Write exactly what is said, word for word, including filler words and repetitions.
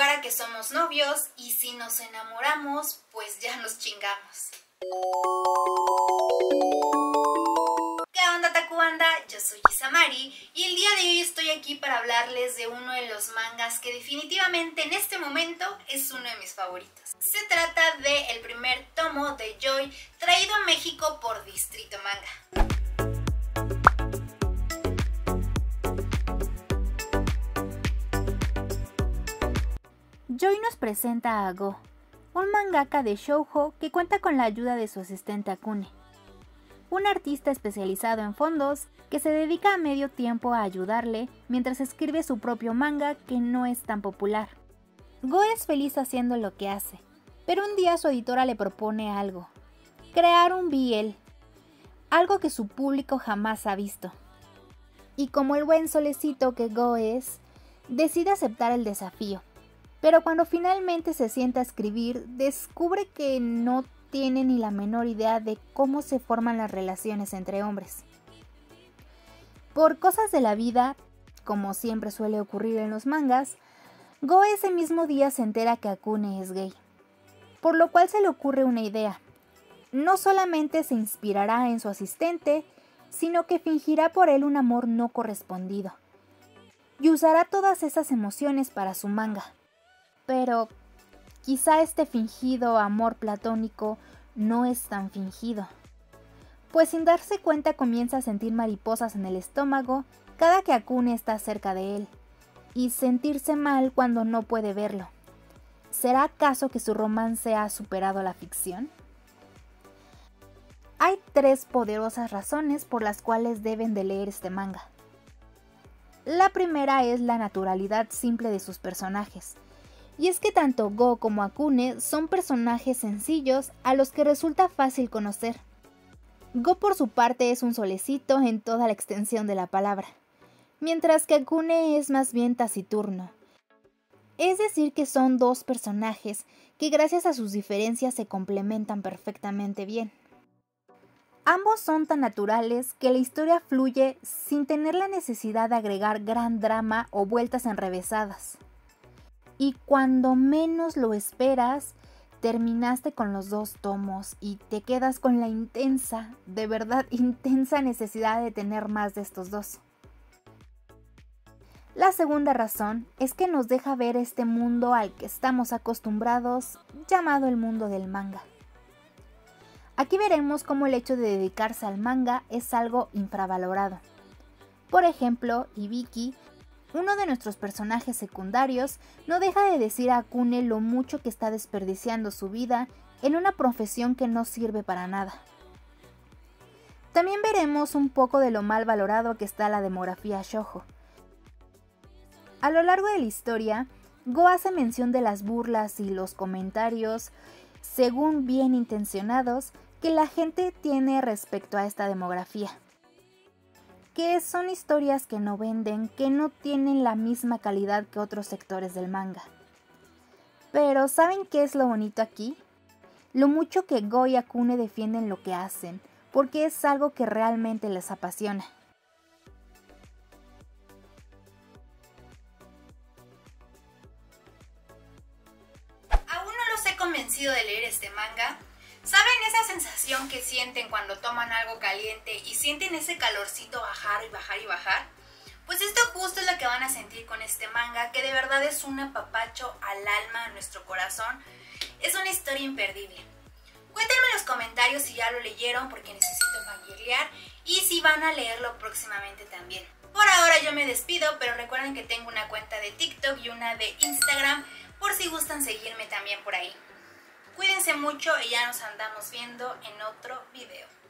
jugar a que somos novios y si nos enamoramos, pues ya nos chingamos. ¿Qué onda, Takubanda? Yo soy Isamari y el día de hoy estoy aquí para hablarles de uno de los mangas que definitivamente en este momento es uno de mis favoritos. Se trata del primer tomo de Joy traído a México por Distrito Manga. Joy nos presenta a Go, un mangaka de shoujo que cuenta con la ayuda de su asistente Akune, un artista especializado en fondos que se dedica a medio tiempo a ayudarle mientras escribe su propio manga que no es tan popular. Go es feliz haciendo lo que hace, pero un día su editora le propone algo, crear un B L, algo que su público jamás ha visto. Y como el buen solecito que Go es, decide aceptar el desafío. Pero cuando finalmente se sienta a escribir, descubre que no tiene ni la menor idea de cómo se forman las relaciones entre hombres. Por cosas de la vida, como siempre suele ocurrir en los mangas, Go ese mismo día se entera que Akune es gay, por lo cual se le ocurre una idea. No solamente se inspirará en su asistente, sino que fingirá por él un amor no correspondido, y usará todas esas emociones para su manga. Pero quizá este fingido amor platónico no es tan fingido, pues sin darse cuenta comienza a sentir mariposas en el estómago cada que Akune está cerca de él, y sentirse mal cuando no puede verlo. ¿Será acaso que su romance ha superado la ficción? Hay tres poderosas razones por las cuales deben de leer este manga. La primera es la naturalidad simple de sus personajes. Y es que tanto Go como Akune son personajes sencillos a los que resulta fácil conocer. Go por su parte es un solecito en toda la extensión de la palabra, mientras que Akune es más bien taciturno. Es decir que son dos personajes que gracias a sus diferencias se complementan perfectamente bien. Ambos son tan naturales que la historia fluye sin tener la necesidad de agregar gran drama o vueltas enrevesadas. Y cuando menos lo esperas, terminaste con los dos tomos y te quedas con la intensa, de verdad intensa necesidad de tener más de estos dos. La segunda razón es que nos deja ver este mundo al que estamos acostumbrados, llamado el mundo del manga. Aquí veremos cómo el hecho de dedicarse al manga es algo infravalorado. Por ejemplo, Hibiki, uno de nuestros personajes secundarios, no deja de decir a Akune lo mucho que está desperdiciando su vida en una profesión que no sirve para nada. También veremos un poco de lo mal valorado que está la demografía shoujo. A lo largo de la historia, Go hace mención de las burlas y los comentarios, según bien intencionados, que la gente tiene respecto a esta demografía. Que son historias que no venden, que no tienen la misma calidad que otros sectores del manga. Pero ¿saben qué es lo bonito aquí? Lo mucho que Go y Akune defienden lo que hacen, porque es algo que realmente les apasiona. Aún no los he convencido de leer este manga. ¿Saben esa sensación que sienten cuando toman algo caliente y sienten ese calorcito bajar y bajar y bajar? Pues esto justo es lo que van a sentir con este manga, que de verdad es un apapacho al alma, a nuestro corazón. Es una historia imperdible. Cuéntenme en los comentarios si ya lo leyeron, porque necesito fangirlear, y si van a leerlo próximamente también. Por ahora yo me despido, pero recuerden que tengo una cuenta de TikTok y una de Instagram, por si gustan seguirme también por ahí. Cuídense mucho y ya nos andamos viendo en otro video.